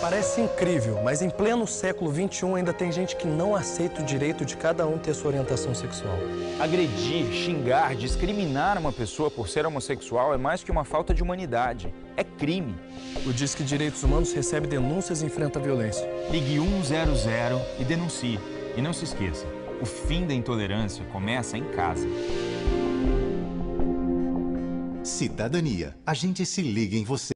Parece incrível, mas em pleno século XXI ainda tem gente que não aceita o direito de cada um ter sua orientação sexual. Agredir, xingar, discriminar uma pessoa por ser homossexual é mais que uma falta de humanidade. É crime. O Disque Direitos Humanos recebe denúncias e enfrenta a violência. Ligue 100 e denuncie. E não se esqueça, o fim da intolerância começa em casa. Cidadania. A gente se liga em você.